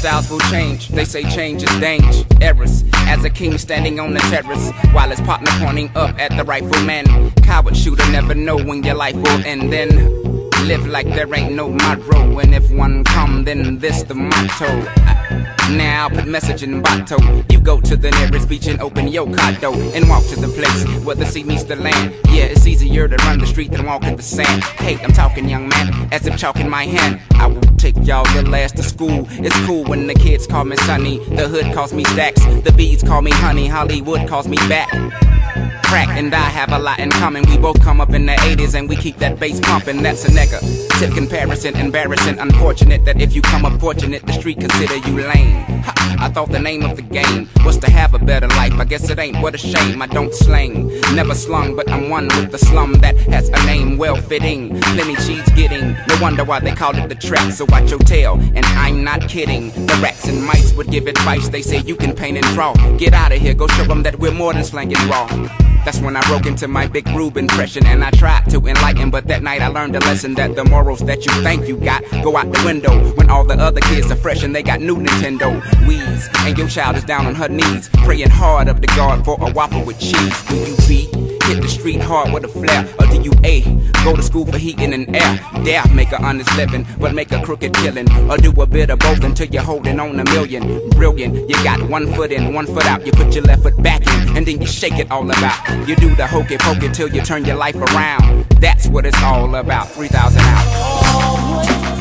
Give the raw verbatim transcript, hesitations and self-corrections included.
styles will change. They say change is dangerous. As a king standing on the terrace, while his partner pointing up at the rifleman. Coward shooter, never know when your life will end. Then live like there ain't no tomorrow. And if one come, then this the motto. Now put message in bottle. You go to the nearest beach and open your condo and walk to the place where the sea meets the land. Yeah, it's easier to run the street than walk in the sand. Hey, I'm talking, young man, as if chalk in my hand. I will take y'all little ass to school. It's cool when the kids call me Sonny. The hood calls me Stacks. The bees call me Honey. Hollywood calls me back. Crack and I have a lot in common. We both come up in the eighties and we keep that bass pumping. That's a negative comparison, embarrassing. Unfortunate that if you come up fortunate, the street consider you lame. Ha, I thought the name of the game was to have a better life. I guess it ain't, what a shame. I don't slang, never slung, but I'm one with the slum that has a name well fitting. Plenty cheese getting, no wonder why they called it the trap. So watch your tail, and I'm not kidding. The rats and mice would give advice. They say you can paint and draw. Get out of here, go show them that we're more than slang and raw. That's when I broke into my Big Rube impression, and I tried to enlighten, but that night I learned a lesson that the morals that you think you got go out the window when all the other kids are fresh and they got new Nintendo Wii's, and your child is down on her knees praying hard up to God for a Whopper with cheese. Do you B? Hit the street hard with a flair, or do you A? Go to school for heating and air. Dare make an honest living, but make a crooked killing, or do a bit of both until you're holding on a million. Brilliant, you got one foot in, one foot out. You put your left foot back in, and then you shake it all about. You do the hokey pokey till you turn your life around. That's what it's all about. three thousand out.